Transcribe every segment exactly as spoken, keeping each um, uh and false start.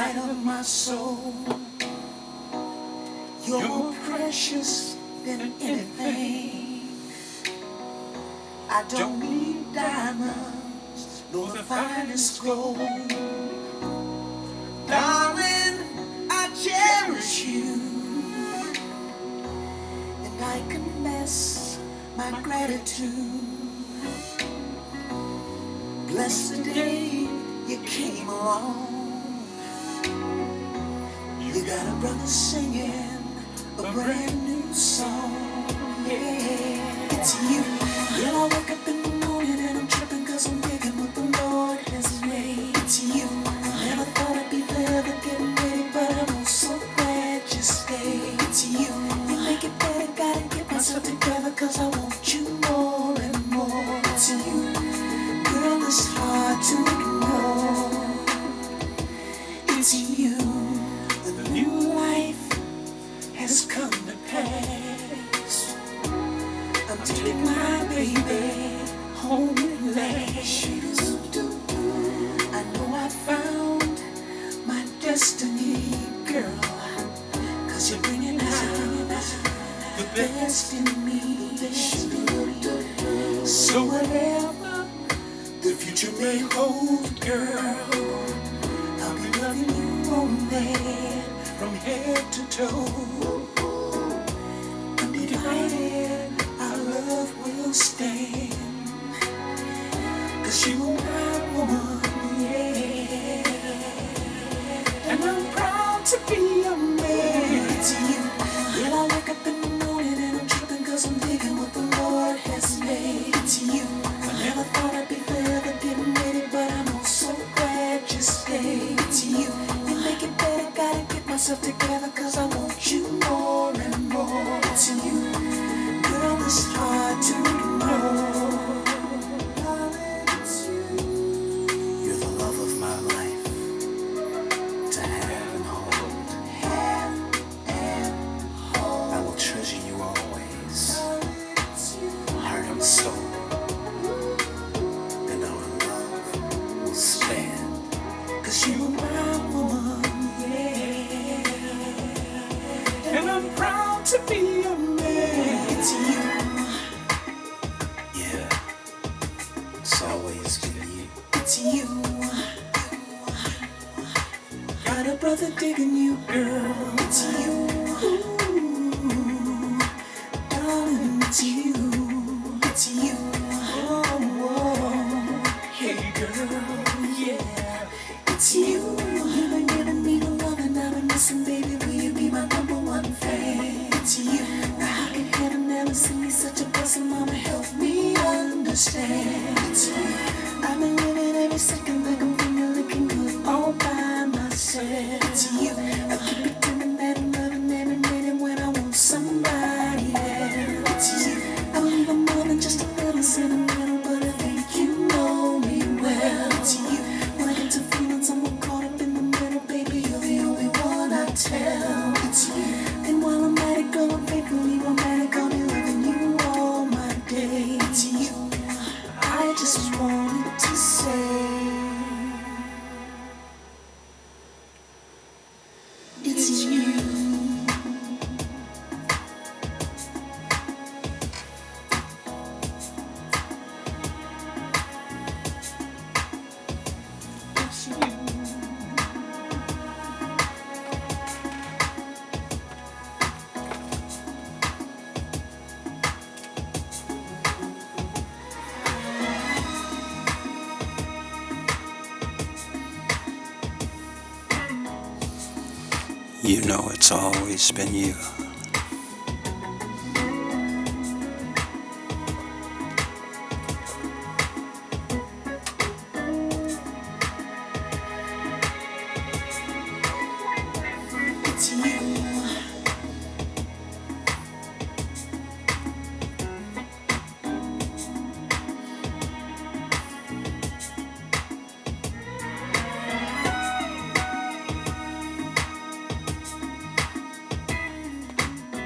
light of my soul. You're more precious than anything. I don't need diamonds nor the finest gold. Darling, I cherish you, and I confess my gratitude. Bless the day you came along. You got a brother singing a brand new song. Yeah, it's you. Well, I wake up in the morning and I'm tripping cause I'm digging what the Lord has made. It's you. I never thought I'd be forever getting ready, but I'm so glad you stayed. It's you. You make it better, gotta get myself together cause I want you more and more. It's you. Girl, it's hard to ignore. It's you. The new life has come to pass. I'm taking my baby home at last. I know I found my destiny, girl, cause you're bringing out the best in me. So whatever the future may hold, girl, I'll be loving you on there from head to toe. Undivided, our love will stand. Cause you are my woman, yeah. And I'm proud to be a man. It's you. Well, I wake up in the morning and I'm tripping cause I'm digging what the Lord has made. It's you. I never thought I'd be forever getting ready, but I'm so glad you stayed. It's you. You make it better, gotta get myself together cause I want you more and more. It's you. Girl, it's hard to ignore. Darling, it's you. You're the love of my life, to have and hold. Have and hold. I will treasure you always, heart and soul. And our love will stand. Cause you are my woman, yeah. And I'm proud to be a man. It's you. Yeah, it's always been you. It's you. Got a brother digging you, girl. It's you. Ooh, darling, it's you. It's you. Oh, oh, hey girl, yeah. It's you. You've been giving me the love and I've been missing, baby. Will you be my number one fan? It's you. Now how can heaven never send me such a blessing? Mama, help me understand. It's you. I've been living every second like I'm feeling looking good all by myself. It's you. I keep pretending that I'm loving every minute when I want somebody else. It's you. I believe I'm more than just a little sentimental, but I think you know me well. It's you. When I get to feelings, I'm all caught up in the middle, baby. You're the only one I tell. It's you. And while I'm at it, girl, I'm faithfully romantic. I'll be loving you all my days. It's you. I just wanted to say, it's you. It's you. You know it's always been you. It's you.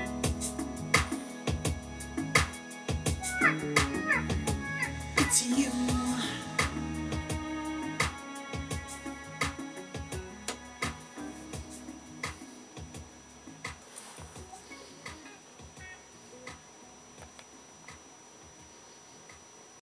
It's you.